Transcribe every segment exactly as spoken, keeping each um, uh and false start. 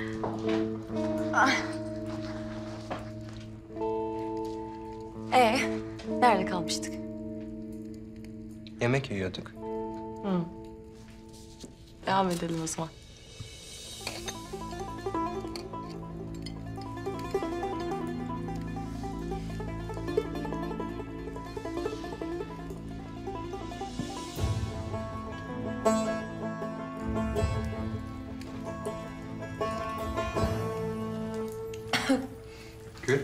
Ee, nerede kalmıştık? Yemek yiyorduk. Hı. Devam edelim o zaman. Gül.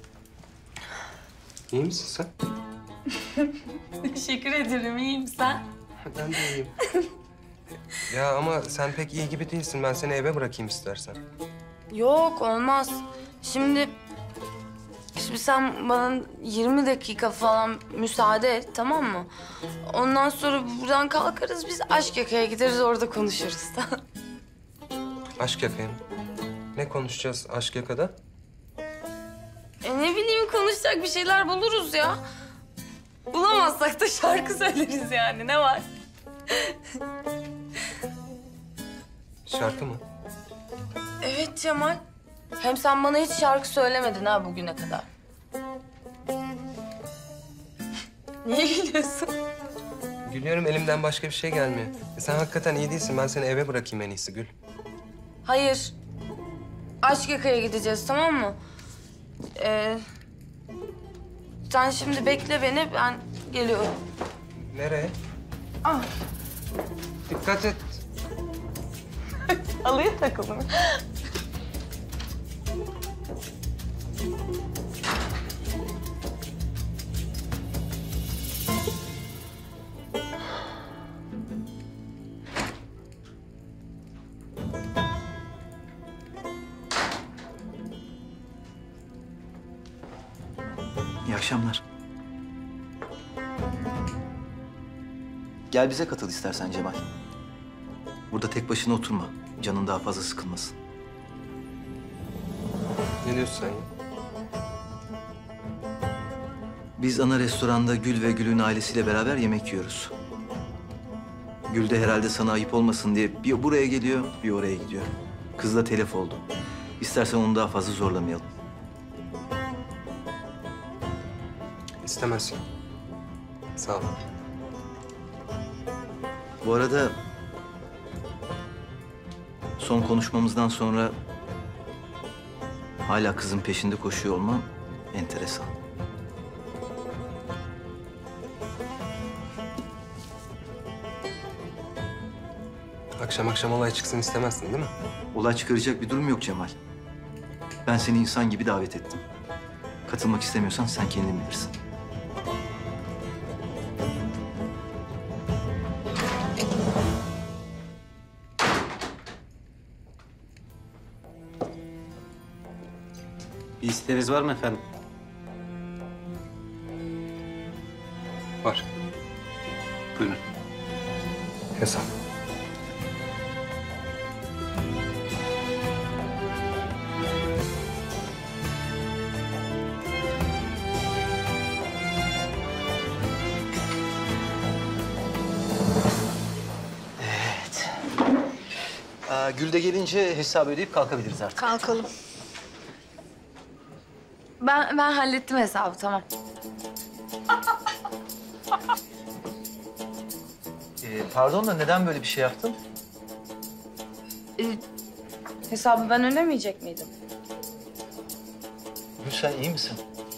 İyi misin sen? Teşekkür ederim. İyiyim sen? Ben de iyiyim. Ya ama sen pek iyi gibi değilsin. Ben seni eve bırakayım istersen. Yok, olmaz. Şimdi... Şimdi sen bana yirmi dakika falan müsaade et, tamam mı? Ondan sonra buradan kalkarız, biz aşk yakaya gideriz, orada konuşuruz. Aşk yakaya mı? Ne konuşacağız aşk yakada? E ne bileyim, konuşacak bir şeyler buluruz ya. Bulamazsak da şarkı söyleriz yani, ne var? Şarkı mı? Evet Cemal. Hem sen bana hiç şarkı söylemedin ha bugüne kadar. Niye gülüyorsun? Gülüyorum, elimden başka bir şey gelmiyor. E sen hakikaten iyi değilsin. Ben seni eve bırakayım en iyisi Gül. Hayır. Aşk yakaya gideceğiz, tamam mı? Ee, sen şimdi bekle beni, ben geliyorum. Nereye? Ah. Dikkat et. Alıya takıldım. İyi akşamlar. Gel bize katıl istersen Cemal. Burada tek başına oturma. Canın daha fazla sıkılmasın. Ne diyorsun sen ya? Biz ana restoranda Gül ve Gül'ün ailesiyle beraber yemek yiyoruz. Gül de herhalde sana ayıp olmasın diye bir buraya geliyor, bir oraya gidiyor. Kız da telef oldu. İstersen onu daha fazla zorlamayalım. İstemezsin. Sağ ol. Bu arada son konuşmamızdan sonra hala kızın peşinde koşuyor olman enteresan. Akşam akşam olay çıksın istemezsin değil mi? Olay çıkaracak bir durum yok Cemal. Ben seni insan gibi davet ettim. Katılmak istemiyorsan sen kendin bilirsin. Bir isteğiniz var mı efendim? Var. Buyurun. Hesap. Ee, Gül de gelince hesabı ödeyip kalkabiliriz artık. Kalkalım. Ben, ben hallettim hesabı, tamam. Ee, pardon da neden böyle bir şey yaptın? Ee, hesabı ben ödemeyecek miydim? Gül sen iyi misin?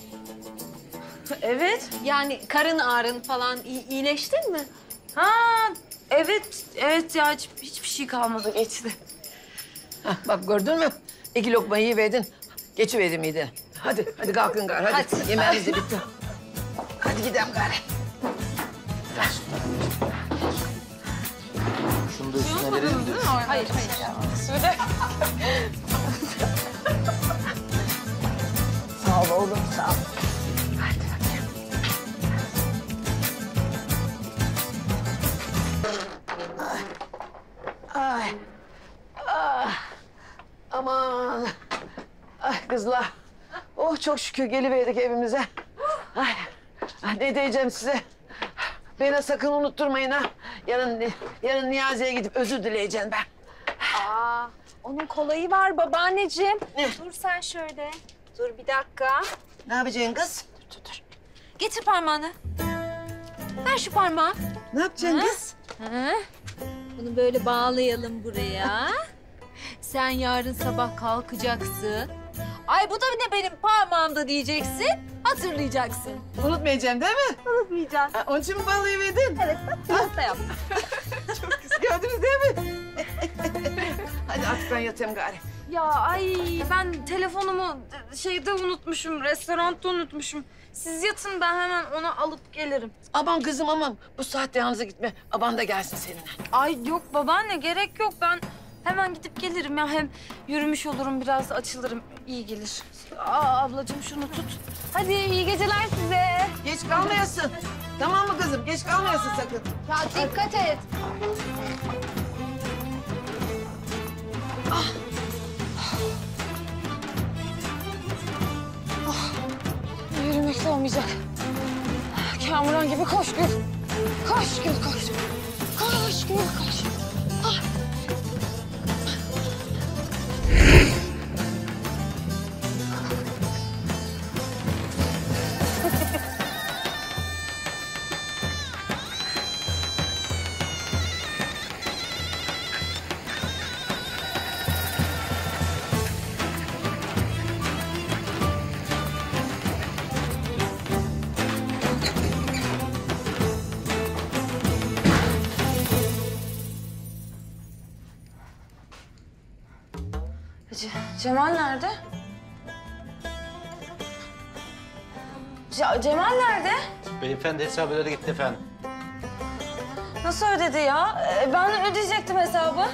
Evet. Yani karın ağrın falan iyi- iyileştin mi? Ha, evet, evet ya, hiç, hiçbir şey kalmadı, geçti. Hah, bak gördün mü? İki lokmayı yiverdin. Geçiverdin miydi? Hadi, hadi kalkın gari. Hadi, Hadi. yemeğimiz de bitti. Hadi gidelim gari. Şunu da üstüne verelim diyorsun. Hayır, hayır. Sağ ol oğlum, sağ ol. Ay, ah, aman. Ay kızlar. Oh çok şükür geliverdik evimize. Ay, ay, ne diyeceğim size? Beni sakın unutturmayın ha. Yarın, yarın Niyazi'ye gidip özür dileyeceğim ben. Aa, Onun kolayı var babaanneciğim. Dur sen şöyle. Dur bir dakika. Ne yapacaksın kız? Dur dur. Getir parmağını. Ver şu parmağı. Ne yapacaksın kız? Hı? Bunu böyle bağlayalım buraya. Sen yarın sabah kalkacaksın. Ay bu da ne benim parmağımda diyeceksin. Hatırlayacaksın. Unutmayacağım değil mi? Unutmayacaksın. Ha, onun için mi bağlayıverdin? Evet bak yumurta yap. Gördünüz değil mi? Hadi artık ben yatayım gari. Ya ay ben telefonumu şeyde unutmuşum, restoranda unutmuşum. Siz yatın ben hemen onu alıp gelirim. Aman kızım aman. Bu saatte yalnız gitme. Aban da gelsin seninle. Ay yok babaanne gerek yok ben hemen gidip gelirim ya hem yürümüş olurum biraz açılırım iyi gelir. Aa ablacığım şunu tut. Hadi iyi geceler size. Geç kalmayasın. Tamam mı kızım? Geç kalmayasın sakın. Ya dikkat et. Yürümekte olmayacak. Kamuran gibi koş Gül. Koş Gül koş. Koş Gül koş. Ah. Ce Cemal nerede? Ce Cemal nerede? Beyefendi hesabı ödedi gitti efendim. Nasıl ödedi ya? Ee, ben ödeyecektim hesabı.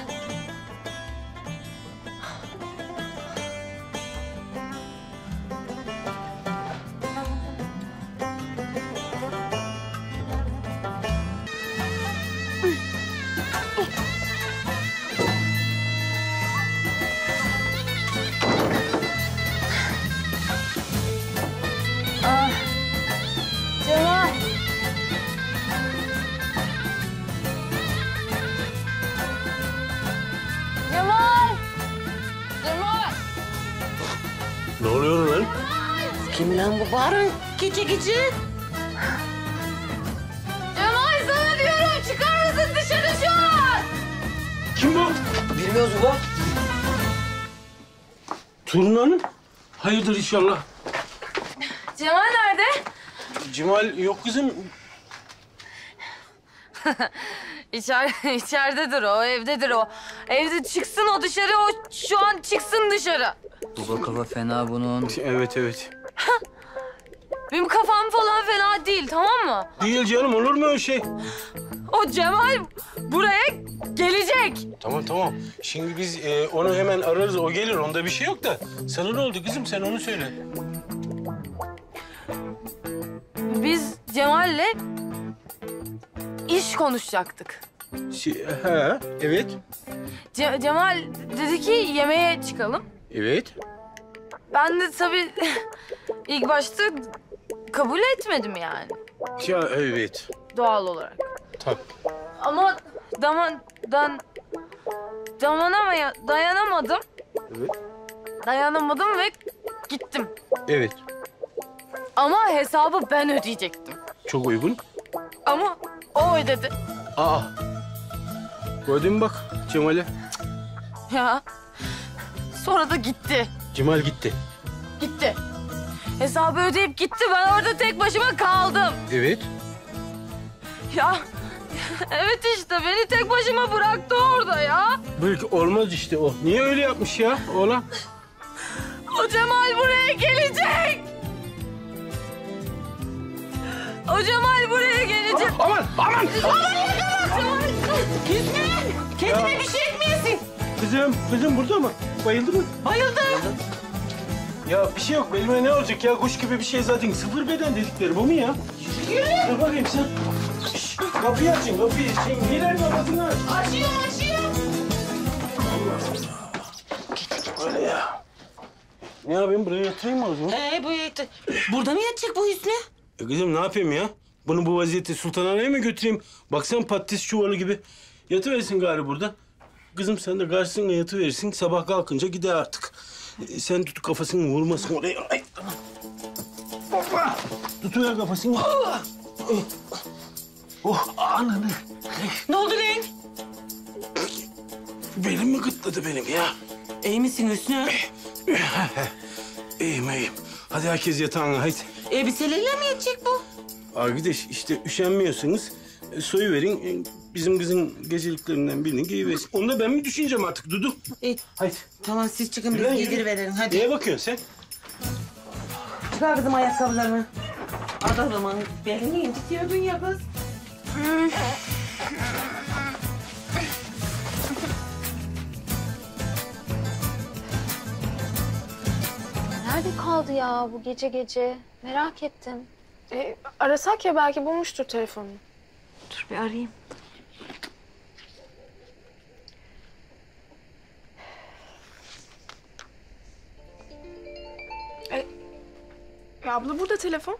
Ah, Cemal. Cemal. Cemal. Ne oluyor lan? Kim lan bu bağırın? Gece gece. Cemal sana diyorum çıkar mısın dışarı şu an? Kim bu? Bilmiyoruz bu. Turuna'nın? Hayırdır inşallah. Cemal nerede? Cemal yok kızım. İçer, içeridedir o, evdedir o. Evde çıksın o dışarı, o şu an çıksın dışarı. Baba kafa fena bunun. Evet evet. Benim kafam falan fena değil, tamam mı? Değil canım, olur mu öyle şey? O Cemal buraya gelecek. Tamam tamam. Şimdi biz e, onu hemen ararız, o gelir. Onda bir şey yok da. Sana ne oldu kızım? Sen onu söyle. Biz Cemal'le iş konuşacaktık. Şey, ha, evet. Ce- Cemal dedi ki yemeğe çıkalım. Evet. Ben de tabii ilk başta kabul etmedim yani Ya evet. doğal olarak. Tabii. Ama daman, dan, dayanamaya, dayanamadım. Evet. Dayanamadım ve gittim. Evet. Ama hesabı ben ödeyecektim. Çok uygun. Ama o ödedi. Aa. Gördün mü bak Cemal'e? Ya. Sonra da gitti. Cemal gitti. Gitti. Hesabı ödeyip gitti. Ben orada tek başıma kaldım. Evet. Ya. Evet işte beni tek başıma bıraktı orada ya. Belki olmaz işte o. Niye öyle yapmış ya oğlan? O Cemal buraya gelecek. O Cemal buraya gelecek. Aman aman. Kendine bir şey etmeyesin. Kızım, kızım burada mı? Bayıldı mı? Bayıldı. Ya bir şey yok. Belime ne olacak ya? Kuş gibi bir şey zaten. Sıfır beden dedikleri bu mu ya? Yürü. Dur bakayım sen. Şş, kapıyı açın, kapıyı. Şey, neler babasını aç. Açıyorum açıyorum. Öyle ya. Ne yapayım? Buraya yatırayım mı o zaman? Ee, bu burada mı yatacak bu Hüsnü? E kızım ne yapayım ya? Bunu bu vaziyette Sultanhane'ye mi götüreyim? Baksana patates çuvalı gibi. Yatıversin gari burada. kızım sen de karşısına yatıverirsin. Sabah kalkınca gider artık. Ee, sen tut kafasını vurmasın oraya. Ay, tamam. Hoppa! Tutuver kafasını. Oh, oh ananı. Ne oldu lan? Belim mi gıtladı benim ya? İyi misin Hüsnü? İyiyim iyiyim. Hadi herkes yatağına haydi. Elbiseleriyle mi yatacak bu? Arkadaş işte üşenmiyorsanız e, soyuverin. E, bizim kızın geceliklerinden birini giyiversin. Onu da ben mi düşüneceğim artık Dudu? İyi. Haydi. Tamam siz çıkın Yürü, biz yürü. giydiriverelim hadi. Neye bakıyorsun sen? Çıkar kızım ayakkabılarını. Adamın belini incitiyordun ya kız. Nerede kaldı ya bu gece gece? Merak ettim. E, arasak ya belki bulmuştur telefonunu. Dur bir arayayım. E, ya abla burada telefon.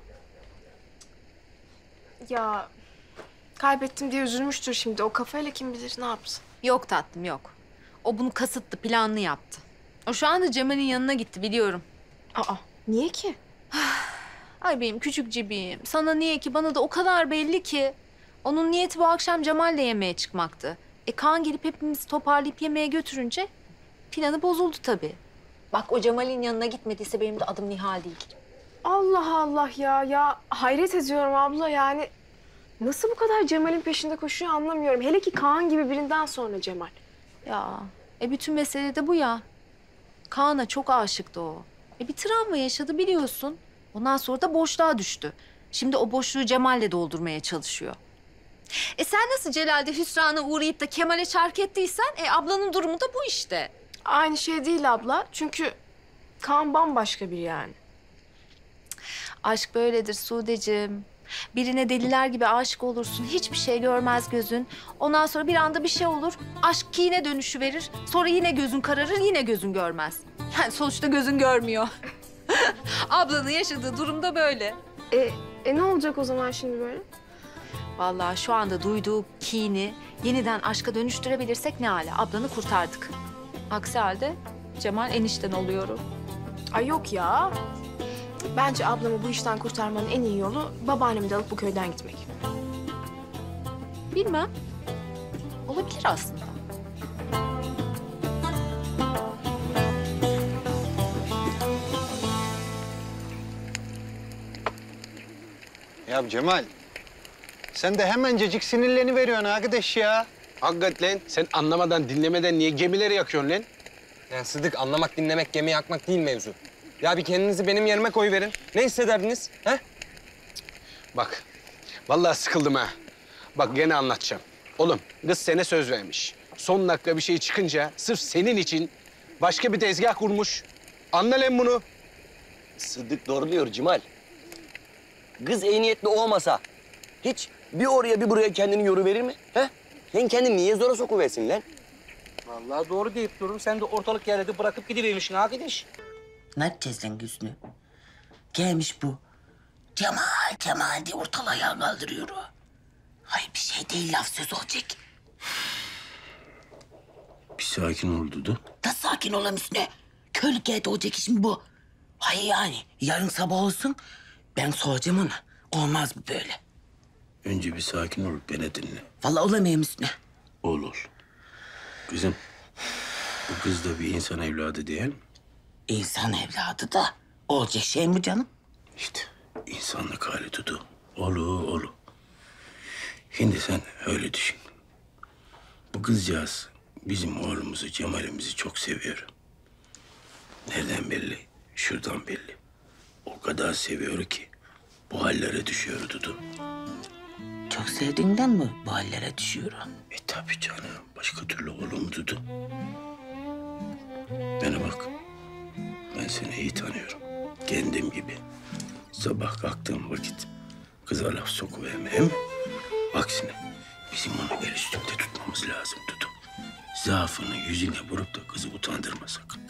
Ya kaybettim diye üzülmüştür şimdi. O kafayla kim bilir ne yapsın. Yok tatlım yok. O bunu kasıtlı, planlı yaptı. O şu anda Cemal'in yanına gitti biliyorum. Aa niye ki? Ay benim küçük cibim. Sana niye ki? Bana da o kadar belli ki. Onun niyeti bu akşam Cemal'le yemeğe çıkmaktı. E Kaan gelip hepimizi toparlayıp yemeğe götürünce planı bozuldu tabii. Bak o Cemal'in yanına gitmediyse benim de adım Nihal değil. Allah Allah ya. Ya hayret ediyorum abla yani. Nasıl bu kadar Cemal'in peşinde koşuyor anlamıyorum. Hele ki Kaan gibi birinden sonra Cemal. Ya e bütün mesele de bu ya. Kaan'a çok aşıktı o. E bir travma yaşadı biliyorsun. Ondan sonra da boşluğa düştü. Şimdi o boşluğu Cemal'le doldurmaya çalışıyor. E sen nasıl Celal'de hüsrana uğrayıp da Kemal'e çark ettiysen... E ablanın durumu da bu işte. Aynı şey değil abla. Çünkü Kaan bambaşka biri yani. Aşk böyledir Sudeciğim. Birine deliler gibi aşık olursun. Hiçbir şey görmez gözün. Ondan sonra bir anda bir şey olur. Aşk kine dönüşü verir. Sonra yine gözün kararır, yine gözün görmez. Yani sonuçta gözün görmüyor. Ablanın yaşadığı durumda böyle. E, e ne olacak o zaman şimdi böyle? Vallahi şu anda duyduğu kini yeniden aşka dönüştürebilirsek ne ala. Ablanı kurtardık. Aksi halde Cemal enişten oluyorum. Ay yok ya. Bence ablamı bu işten kurtarmanın en iyi yolu babaannemi de alıp bu köyden gitmek. Bilmem. Olabilir aslında. Ya Cemal, sen de hemencecik sinirleniveriyorsun arkadaş ya. Hakikaten lan sen anlamadan dinlemeden niye gemileri yakıyorsun lan? Yani Sıdık anlamak, dinlemek, gemi yakmak değil mevzu. Ya bir kendinizi benim yerime koyuverin. Ne hissederdiniz? He? Bak vallahi sıkıldım ha. Bak gene anlatacağım. Oğlum kız sana söz vermiş. Son dakika bir şey çıkınca sırf senin için başka bir tezgah kurmuş. Anla lan bunu. Sıddık doğru diyor Cemal. Kız iyi niyetli olmasa hiç bir oraya bir buraya kendini yoruverir mi? He? Sen kendini niye zora sokuversin lan? Vallahi doğru deyip durum. Sen de ortalık yerlerde bırakıp gidivermişsin arkadaş. Ne yapacağız lan Hüsnü? Gelmiş bu. Cemal, Cemal diye ortalığı ayağa kaldırıyor o. Hayır bir şey değil laf söz olacak. Bir sakin ol Dudu. Da sakin olalım Hüsnü. Köylük yerde olacak iş mi bu? Hayır yani yarın sabah olsun ben soracağım ona. Olmaz bu böyle. Önce bir sakin ol, beni dinle. Vallahi olamayayım Hüsnü. Olur. Kızım, bu kız da bir insan evladı değil mi? İnsan evladı da olacak şey mi canım? İşte insanlık hali Dudu. Olu, olu. Şimdi sen öyle düşün. Bu kızcağız bizim oğlumuzu, Cemal'imizi çok seviyor. Nereden belli? Şuradan belli. O kadar seviyor ki bu hallere düşüyor Dudu. Çok sevdiğinden mi bu hallere düşüyor o? E tabii canım. Başka türlü olur mu Dudu? Bana bak. Ben seni iyi tanıyorum. Kendim gibi. Sabah kalktığım vakit kıza laf sokuvermem. Aksine bizim onu el üstünde tutmamız lazım Dudu. Zaafını yüzüne vurup da kızı utandırma sakın.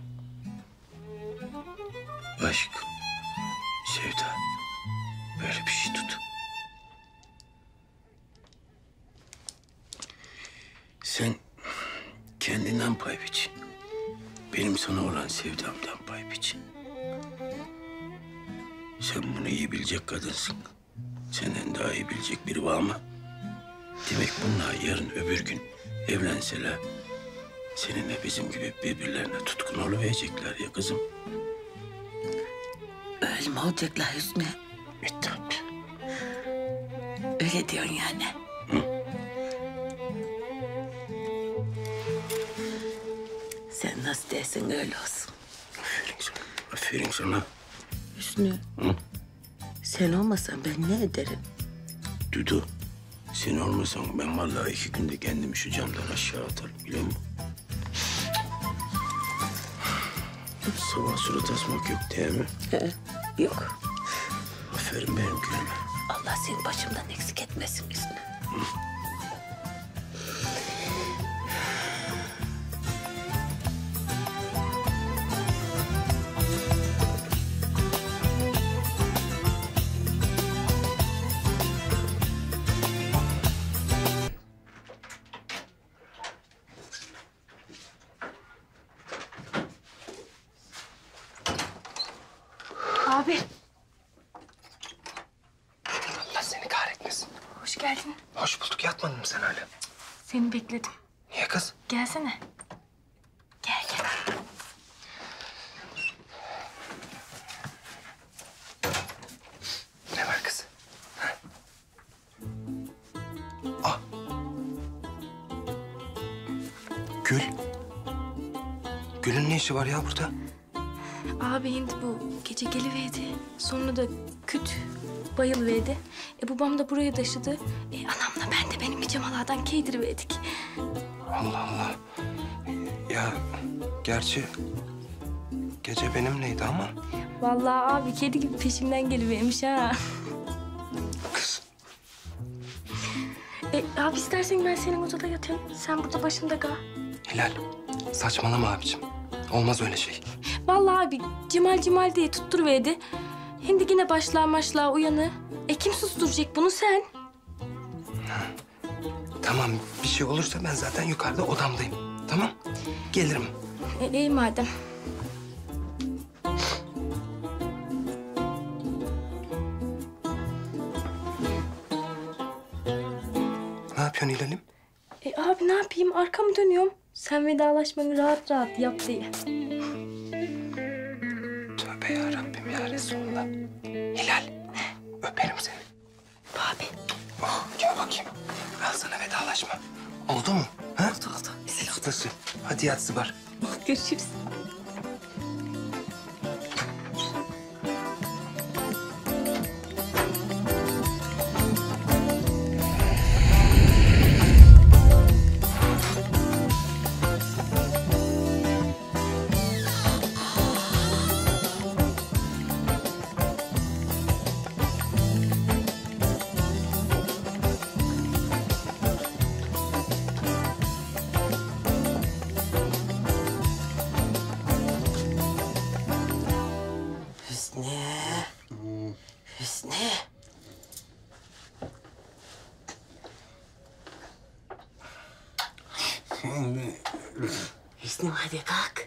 Aşk, sevda böyle bir şey Dudu. Sen kendinden pay biç. Benim sana olan sevdamdan pay biç. Sen bunu iyi bilecek kadınsın. Senden daha iyi bilecek biri var mı? Demek bunlar yarın öbür gün evlenseler seninle bizim gibi birbirlerine tutkun oluverecekler ya kızım. Öyle mi olacaklar Hüsnü? E tabii. Öyle diyorsun yani. Hı? Sen nasıl dersen öyle olsun. Aferin sana. Aferin sana. Hüsnü. Hı? Sen olmasan ben ne ederim? Dudu, sen olmasan ben vallahi iki günde kendimi şu camdan aşağı atarım biliyor musun? Sabah surat asmak yok değil mi? He, yok. Aferin benim gülüme. Allah seni başımdan eksik etmesin Hüsnü. Hı. Abi. Allah seni kahretmesin. Hoş geldin. Hoş bulduk. Yatmadın mı sen hala? Seni bekledim. Niye kız? Gelsene. Gel gel. Ne var kız? Ha? Ah. Gül. Gül'ün ne işi var ya burada? Abi şimdi bu gece geliverdi. Sonra da küt bayılıverdi. E babam da buraya taşıdı. E anamla ben de benim pijamalardan giydiriverdik. Allah Allah. Ya gerçi gece benimleydi ama. Vallahi abi kedi gibi peşimden gelivermiş ha. Kız. E abi istersen ben senin odada yatayım. Sen burada başında kal. Hilal saçmalama abicim. Olmaz öyle şey. Vallahi abi Cemal Cemal diye tutturuverdi. Şimdi yine başlığa maçlığa uyanı. E kim susturacak bunu sen? Tamam bir şey olursa ben zaten yukarıda odamdayım. Tamam gelirim. E, iyi madem. Ne yapıyorsun Hilal'im? E abi ne yapayım arkamı dönüyorum. Sen vedalaşmanı rahat rahat yap diye. Tövbe ya Rabbim ya Resulallah. Hilal öperim seni. Abi. Oh, gel bakayım. Al sana vedalaşma. Oldu mu? Ha? Oldu oldu. Sıklısı. Hadi yat Zıbar. Görüşürüz. Hüsnü. Hüsnü. Hüsnü hadi kalk.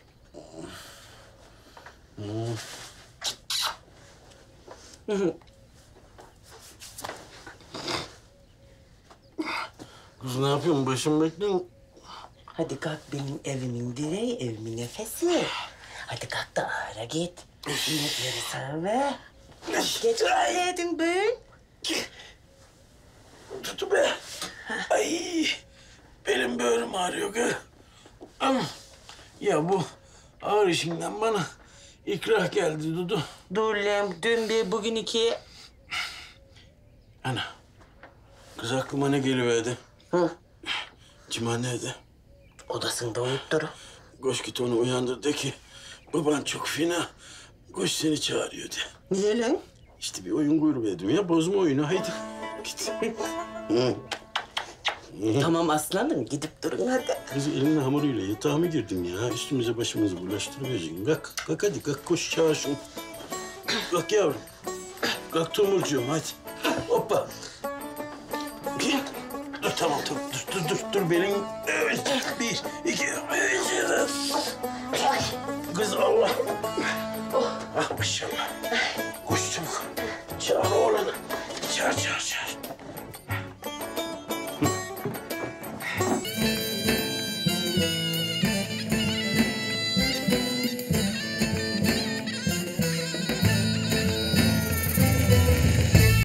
Kız ne yapıyorsun? Başım bekliyorum. Hadi kalk benim evimin direği, evimin nefesi. Hadi kalk da ağara git. İnekleri sağla. Geç kalledin ben. Tutu be. Ay, benim böğrüm ağrıyor ki. Ama ya bu ağır işinden bana ikrah geldi Dudu. Dur lan, dün bir, bugün iki. Ana, kız aklıma ne geliverdi? Hı? Cimal nerede? Odasında uyuttur. Koş git onu uyandır de ki baban çok fena. Koş seni çağırıyor de. Niye lan? İşte bir oyun kuyruverdim ya. Bozma oyunu haydi. Git. Hı. Tamam aslanım, gidip durun hadi. Kız elinle hamuruyla yatağa mı girdin ya? Üstümüze başımızı bulaştırıvereceksin. Kalk, kalk hadi kalk koş çağır şunu. Kalk yavrum. Kalk tomurcuğum hadi. Hoppa. Dur tamam tamam dur dur dur dur benim. Evet bir iki